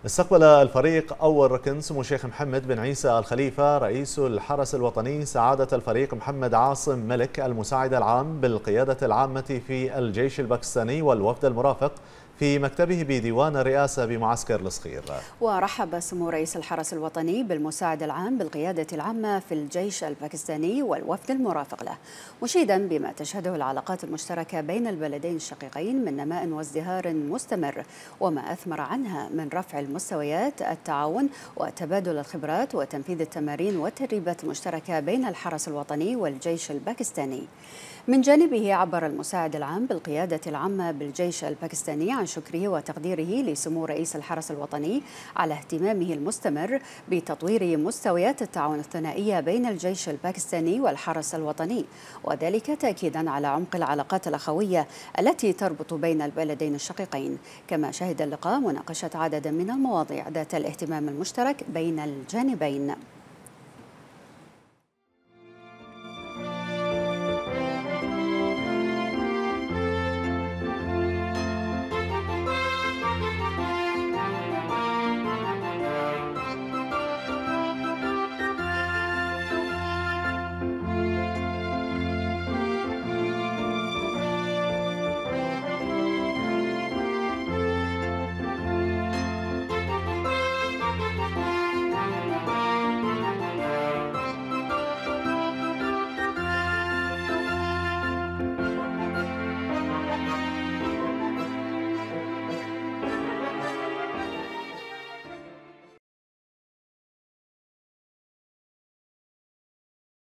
استقبل الفريق أول ركن سمو الشيخ محمد بن عيسى الخليفة رئيس الحرس الوطني سعادة الفريق محمد عاصم ملك المساعد العام بالقيادة العامة في الجيش الباكستاني والوفد المرافق في مكتبه بديوان الرئاسة بمعسكر الصخير. ورحب سمو رئيس الحرس الوطني بالمساعد العام بالقيادة العامة في الجيش الباكستاني والوفد المرافق له، مشيدا بما تشهده العلاقات المشتركة بين البلدين الشقيقين من نماء وازدهار مستمر، وما أثمر عنها من رفع المستويات التعاون وتبادل الخبرات وتنفيذ التمارين والتدريبات المشتركة بين الحرس الوطني والجيش الباكستاني. من جانبه عبر المساعد العام بالقيادة العامة بالجيش الباكستاني عن شكره وتقديره لسمو رئيس الحرس الوطني على اهتمامه المستمر بتطوير مستويات التعاون الثنائية بين الجيش الباكستاني والحرس الوطني، وذلك تأكيدا على عمق العلاقات الأخوية التي تربط بين البلدين الشقيقين. كما شهد اللقاء مناقشة عدد من المواضيع ذات الاهتمام المشترك بين الجانبين.